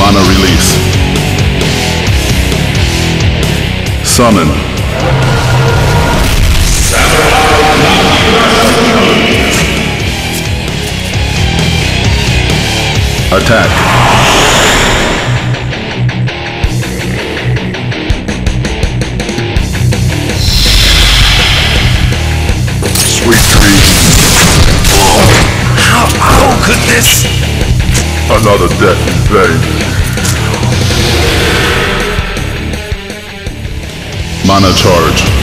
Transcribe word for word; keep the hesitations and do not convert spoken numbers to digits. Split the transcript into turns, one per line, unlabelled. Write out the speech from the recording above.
Mana release. Summon. Attack. Sweet dreams.
How, how could this?
Another death in vain. Mana charge.